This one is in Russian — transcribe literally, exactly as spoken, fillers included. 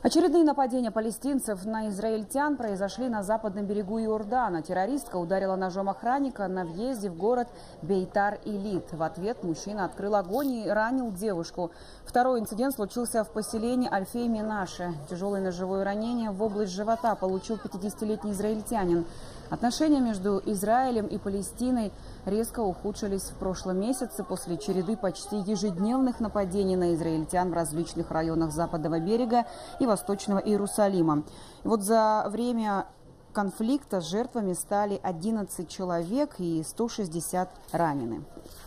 Очередные нападения палестинцев на израильтян произошли на западном берегу Иордана. Террористка ударила ножом охранника на въезде в город Бейтар-Илит. В ответ мужчина открыл огонь и ранил девушку. Второй инцидент случился в поселении Альфей-Менаше. Тяжелое ножевое ранение в область живота получил пятидесятилетний израильтянин. Отношения между Израилем и Палестиной резко ухудшились в прошлом месяце после череды почти ежедневных нападений на израильтян в различных районах Западного берега и Восточного Иерусалима. И вот за время конфликта жертвами стали одиннадцать человек и сто шестьдесят ранены.